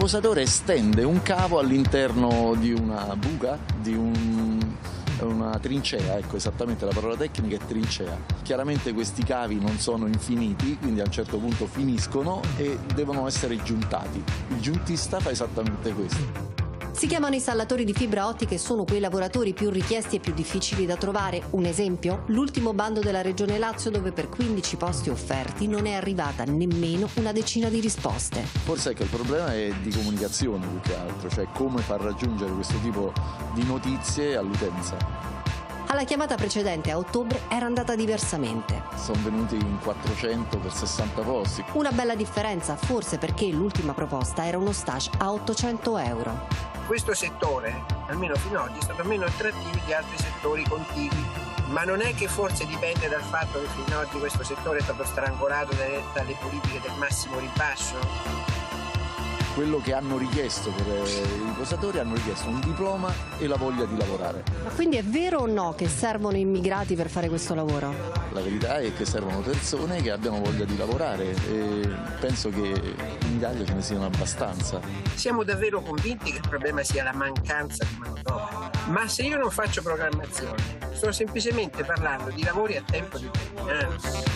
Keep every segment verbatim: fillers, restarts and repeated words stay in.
posatore stende un cavo all'interno di una buca, di un, una trincea, ecco esattamente la parola tecnica è trincea. Chiaramente questi cavi non sono infiniti, quindi a un certo punto finiscono e devono essere giuntati. Il giuntista fa esattamente questo. Si chiamano installatori di fibra ottica e sono quei lavoratori più richiesti e più difficili da trovare. Un esempio? L'ultimo bando della Regione Lazio, dove per quindici posti offerti non è arrivata nemmeno una decina di risposte. Forse ecco, il problema è di comunicazione più che altro, cioè come far raggiungere questo tipo di notizie all'utenza. Alla chiamata precedente, a ottobre, era andata diversamente. Sono venuti in quattrocento per sessanta posti. Una bella differenza, forse perché l'ultima proposta era uno stage a ottocento euro. Questo settore, almeno fino ad oggi, è stato meno attrattivo di altri settori contigui. Ma non è che forse dipende dal fatto che fino ad oggi questo settore è stato strangolato dalle, dalle politiche del massimo ribasso? Quello che hanno richiesto per i posatori, hanno richiesto un diploma e la voglia di lavorare. Ma quindi è vero o no che servono immigrati per fare questo lavoro? La verità è che servono persone che abbiano voglia di lavorare e penso che in Italia ce ne siano abbastanza. Siamo davvero convinti che il problema sia la mancanza di manodopera. Ma se io non faccio programmazione, sto semplicemente parlando di lavori a tempo determinato.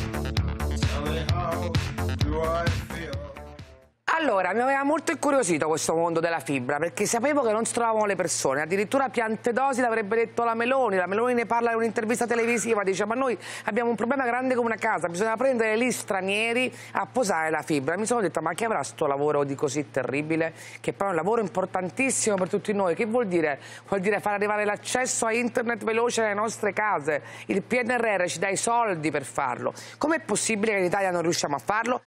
Allora, mi aveva molto incuriosito questo mondo della fibra, perché sapevo che non si trovavano le persone, addirittura Piantedosi l'avrebbe detto la Meloni, la Meloni ne parla in un'intervista televisiva, dice ma noi abbiamo un problema grande come una casa, bisogna prendere gli stranieri a posare la fibra. Mi sono detta ma chi avrà sto lavoro di così terribile, che poi è un lavoro importantissimo per tutti noi, che vuol dire? Vuol dire far arrivare l'accesso a internet veloce nelle nostre case, il P N R R ci dà i soldi per farlo, com'è possibile che in Italia non riusciamo a farlo?